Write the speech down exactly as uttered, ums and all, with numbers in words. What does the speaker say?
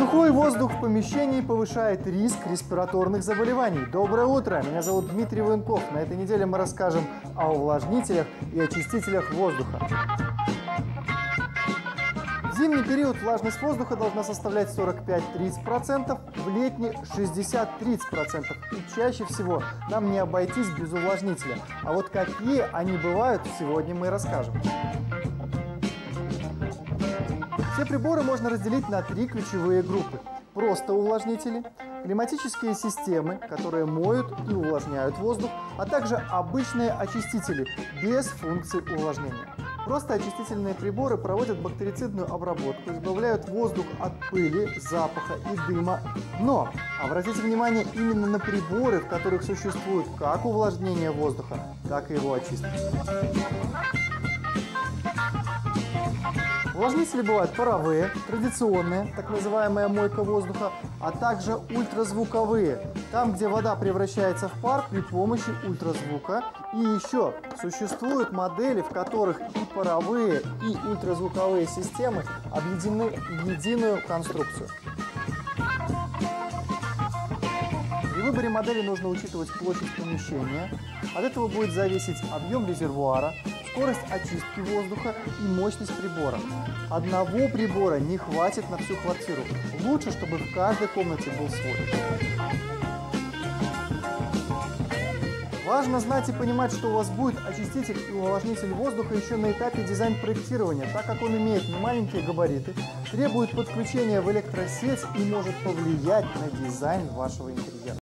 Сухой воздух в помещении повышает риск респираторных заболеваний. Доброе утро, меня зовут Дмитрий Военков. На этой неделе мы расскажем о увлажнителях и очистителях воздуха. В зимний период влажность воздуха должна составлять сорок пять — тридцать процентов, в летний — шестьдесят — тридцать процентов. И чаще всего нам не обойтись без увлажнителя. А вот какие они бывают, сегодня мы и расскажем. Все приборы можно разделить на три ключевые группы. Просто увлажнители, климатические системы, которые моют и увлажняют воздух, а также обычные очистители без функции увлажнения. Просто очистительные приборы проводят бактерицидную обработку, избавляют воздух от пыли, запаха и дыма. Но обратите внимание именно на приборы, в которых существует как увлажнение воздуха, так и его очистка. Увлажнители бывают паровые, традиционные, так называемая мойка воздуха, а также ультразвуковые, там, где вода превращается в пар при помощи ультразвука. И еще существуют модели, в которых и паровые, и ультразвуковые системы объединены в единую конструкцию. При выборе модели нужно учитывать площадь помещения. От этого будет зависеть объем резервуара, скорость очистки воздуха и мощность прибора. Одного прибора не хватит на всю квартиру. Лучше, чтобы в каждой комнате был свой. Важно знать и понимать, что у вас будет очиститель и увлажнитель воздуха еще на этапе дизайн-проектирования, так как он имеет немаленькие габариты, требует подключения в электросеть и может повлиять на дизайн вашего интерьера.